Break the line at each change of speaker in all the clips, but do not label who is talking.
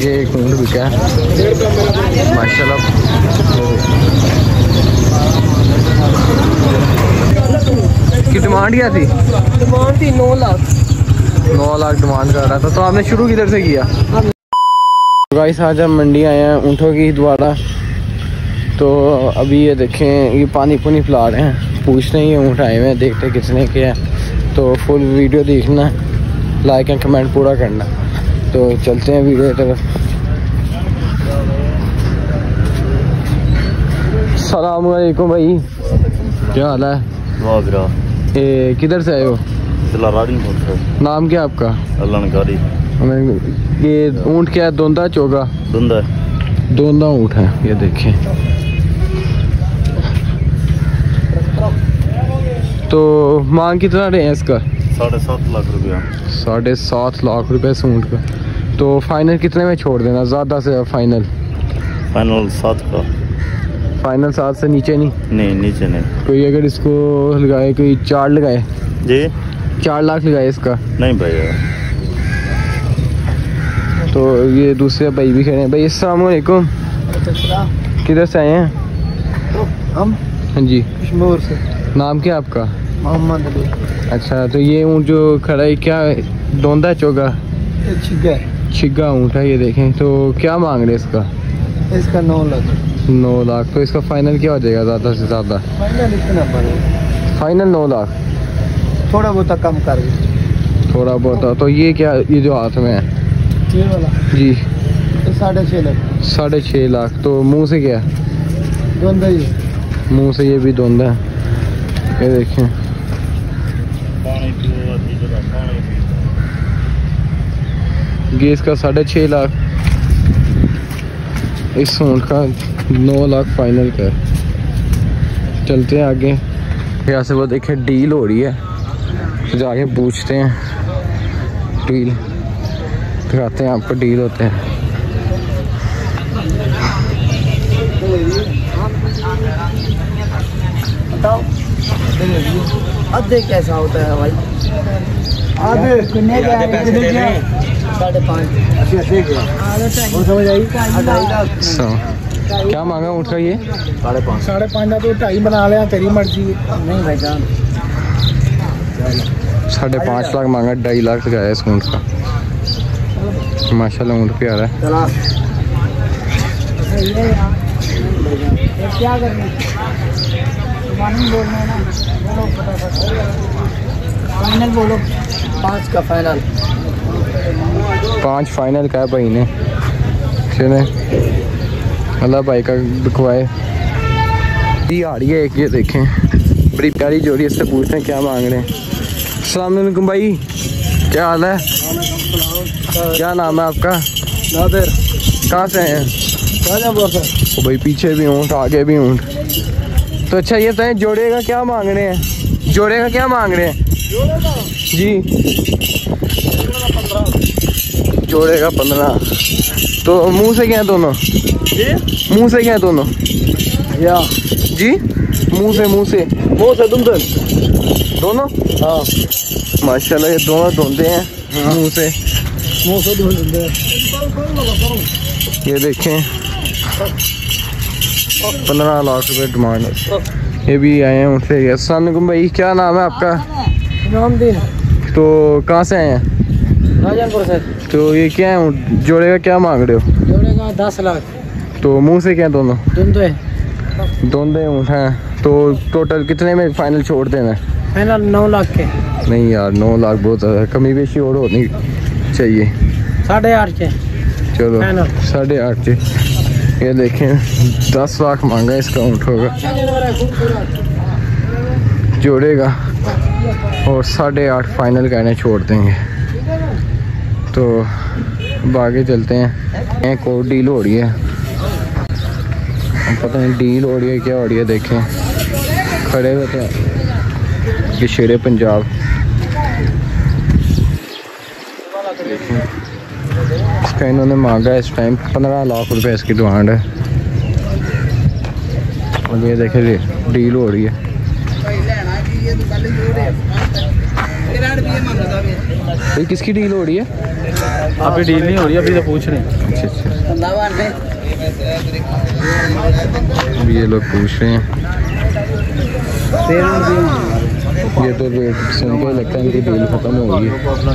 ये एक ऊँट बिका है माशाल्लाह। की डिमांड क्या थी?
डिमांड थी 9 लाख।
9 लाख डिमांड कर रहा था। तो आपने शुरू किधर से किया? गाइस आज हम मंडी आए हैं ऊँटों की दोबारा। तो अभी ये देखें, ये पानी पुनी पिला रहे हैं, पूछ रहे हैं ये ऊँट आए हुए हैं, देखते कितने के हैं। तो फुल वीडियो देखना, लाइक एंड कमेंट पूरा करना। तो चलते हैं वीडियो की तरफ। अस्सलाम वालेकुम भाई, क्या हाल है? किधर से आए हो? नाम क्या आपका? ये ऊँट क्या है? दोंदा चोगा? दोंदा ऊँट है। ये देखें, तो मांग कितना रहे हैं इसका?
7.5 लाख रुपया।
7.5 लाख रुपए सूट का। तो फाइनल कितने में छोड़ देना? ज़्यादा से फाइनल?
फाइनल 7 का।
फाइनल 7 से नीचे नहीं?
नहीं, नीचे नहीं।
कोई अगर इसको लगाए, कोई 4 लगाए
जी,
4 लाख लगाए इसका?
नहीं भैया।
तो ये दूसरे भाई भी खड़े हैं। भाई अस्सलाम वालेकुम, किधर से आए हैं?
हम
हाँ जी।
कश्मीर से।
नाम क्या आपका?
मोहम्मद अली।
अच्छा, तो ये ऊँट जो खड़ा है क्या दोंदा चोगा? छिग्गा ऊँट है। ये देखें, तो क्या मांग रहे इसका?
इसका 9 लाख।
9 लाख। तो इसका फाइनल क्या हो जाएगा ज़्यादा से ज़्यादा?
फाइनल इतना पड़ेगा।
फाइनल 9 लाख।
थोड़ा बहुत कम कर दे।
थोड़ा बहुत। तो ये क्या, ये जो हाथ में है
ये वाला
जी?
6.5 लाख।
6.5 लाख। तो मुंह से क्या?
दोंदा ही।
मुंह से ये भी दोंदा है। ये देखें, ये इसका 6.5 लाख, इस ऊँट का 9 लाख फाइनल का। चलते हैं आगे। यहाँ से वो देखे डील हो रही है, तो जाके पूछते हैं। डील दिखाते हैं आपको, डील होते हैं।
बताओ आधे कैसा होता है भाई? आधे कितने का? 5.5। समझ आई? 2.5 लाख।
क्या मांगा ऊँट का? ये
5.5 तो 2.5 बना लिया, तेरी मर्जी। नहीं भाई जान,
5.5 लाख मांगा, 2.5 लाख लगाया इस ऊँट का। माशाल्लाह ऊँट प्यारा है।
क्या करना बोलना है ना, फाइनल बोलो। 5 का फाइनल।
5 फाइनल का है भाई ने। चले अल्लाह भाई का बिकवाए। ये आ रही है एक, ये देखें बड़ी प्यारी जोड़ी है। इससे पूछते हैं क्या मांग रहे हैं। अस्सलाम वालेकुम भाई, क्या हाल है? क्या नाम है आपका?
नादिर।
कहाँ से हैं? ओ भाई, पीछे भी ऊँट, आगे भी ऊँट। तो अच्छा ये बताएं, जोड़े का क्या मांग रहे हैं? जोड़े का क्या मांग रहे हैं जी? जोड़े का 15। तो मुंह से क्या है दोनों? मुंह से क्या है दोनों?
या
जी, मुंह से दोनों।
हाँ
माशाल्लाह, ये दोनों धोते हैं। हाँ। मुंह से
धुलते।
ये देखें 15 लाख रुपए डिमांड है। ये भी आए हैं उनसे। अस्सलाम वालेकुम भाई, क्या नाम है आपका?
नामदीन।
तो कहाँ से आए हैं?
राजनपुर से।
तो ये क्या है, जोड़े का क्या मांग रहे हो?
जोड़े का 10 लाख।
तो मुंह से क्या दोनों?
दोंदे
ऊँट हैं। तो टोटल कितने में फाइनल छोड़ देना?
फाइनल 9 लाख के।
नहीं यार, 9 लाख बहुत ज़्यादा है, कमी बेशी और होनी चाहिए।
8.5 के।
चलो 8.5 के। ये देखें 10 लाख मांगा इसका ऊँट होगा जोड़े का, और 8.5 फाइनल कहने छोड़ देंगे। तो अब आगे चलते हैं। एक और डील हो रही है, पता नहीं डील हो रही है क्या हो रही है। देखें खड़े हुए थे ये शेरे पंजाब। देखें इसका इन्होंने मांगा इस टाइम 15 लाख रुपए इसकी डिमांड है। और ये देखें डील हो रही है। ये किसकी डील हो रही है?
अभी डील नहीं हो रही, अभी तो पूछ रहे हैं।
अच्छा अच्छा, अभी ये लोग पूछ रहे हैं। ये तो सुन के लगता है इनकी डील खत्म हो गई।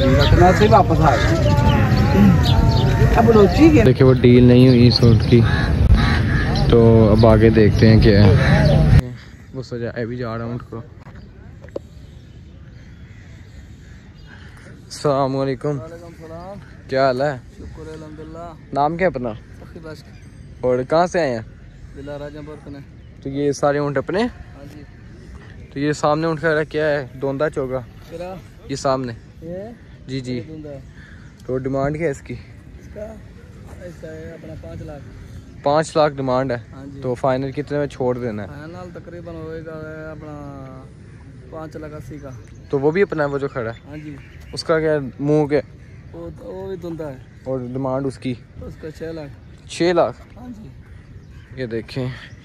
देखिए वो डील नहीं हुई सूट की, तो अब आगे देखते हैं क्या है। वो सजाए भी जा रहा हूँ उनको। अस्सलाम वालेकुम, क्या हाल है?
शुक्र अल्हम्दुलिल्लाह।
नाम क्या अपना? और कहाँ से आए हैं? तो ये सारे ऊँट अपने?
हाँ जी।
तो ये सामने ऊँट का क्या है? दोंदा चोगा ये सामने? जी जी। तो डिमांड क्या है इसकी?
इसका है अपना 5 लाख।
5 लाख डिमांड है।
हाँ जी।
तो फाइनल कितने में छोड़ देना है?
फाइनल तकरीबन होएगा अपना 5,80,000 का।
तो वो भी अपना है वो जो खड़ा है?
हाँ जी।
उसका क्या मुंह के?
वो भी धुंधा है।
और डिमांड उसकी?
उसका 6 लाख।
6 लाख?
हाँ जी।
ये देखें,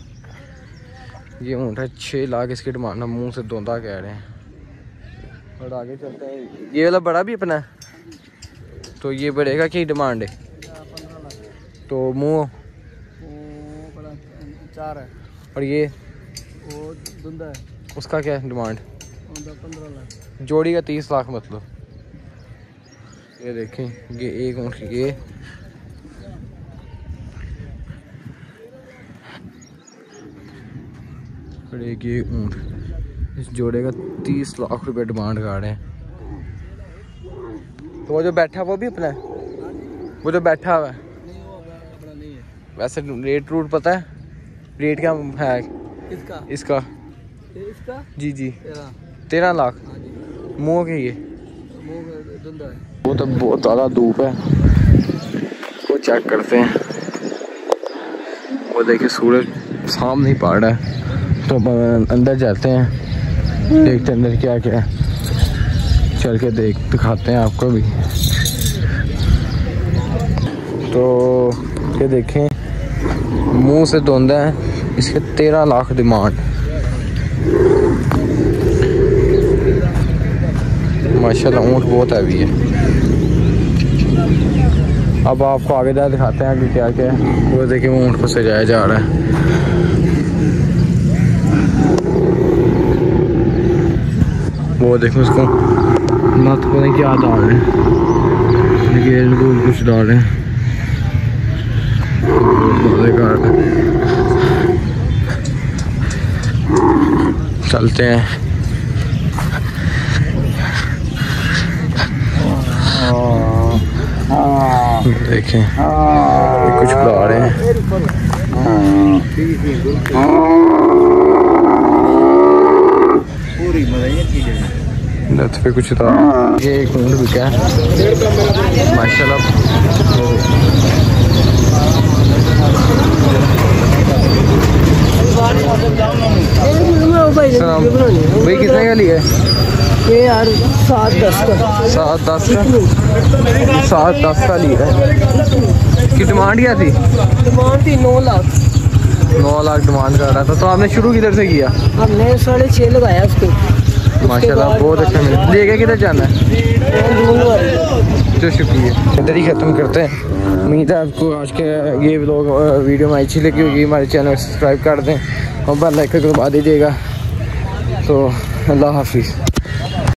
ये ऊँट है 6 लाख इसकी डिमांड है, मुंह से धुंधा कह रहे हैं। और आगे चलते हैं, ये वाला बड़ा भी अपना है? तो ये बढ़ेगा क्या डिमांड है?
15 लाख।
तो मुंह?
वो बड़ा 4 है।
और ये
वो धुंधा है,
उसका क्या डिमांड?
15 लाख।
जोड़ी का 30 लाख मतलब। ये देखें, ये एक ऊँट ये एक ये ऊँट, इस जोड़े का 30 लाख रुपए डिमांड कर रहे हैं। तो वो जो बैठा वो भी अपना है? वो जो बैठा हुआ है?
नहीं, वो अपना नहीं है।
वैसे रेट रूट पता है? रेट क्या है
इसका?
इसका?
इसका
जी जी
13
लाख।
हाँ जी।
मुँह के ये
मुँह धुंधा है।
वो तो बहुत ज़्यादा धूप है, वो चेक करते हैं। वो देखिए सूरज सामने ही पड़ रहा है, तो अंदर जाते हैं, देखते हैं अंदर क्या क्या है, चल के दिखाते हैं आपको भी। तो ये देखें, मुंह से धुंधा है, इसके 13 लाख डिमांड। माशाल्लाह ऊँट बहुत हैवी है। अब आपको आगे जा दिखाते हैं कि क्या क्या है। वो देखिए वो ऊँट को सजाया जा रहा है। वो देखो उसको मत को नहीं क्या डाल रहे हैं, कुछ डाल रहे हैं, चलते हैं। देखें कुछ बुला रहे हैं। पे कुछ था। ये एक ऊँट बिका है माशाल्लाह। भाई कितने का लिया है
ये यार? 7-10 का।
7-10 का? 7-10 का लिया है। इसकी डिमांड क्या थी?
डिमांड थी 9 लाख।
9 लाख डिमांड कर रहा था। तो आपने शुरू किधर से किया?
हमने 6.5 लगाया उसको।
माशाल्लाह बहुत अच्छा मिला। लेके किधर जाना है? तो शुक्रिया, इधर ही ख़त्म करते हैं। उम्मीद है आपको आज के ये व्लॉग वीडियो में अच्छी लगी होगी। हमारे चैनल को सब्सक्राइब कर दें और बेल आइकन को दबा दीजिएगा। तो अल्लाह हाफिज़।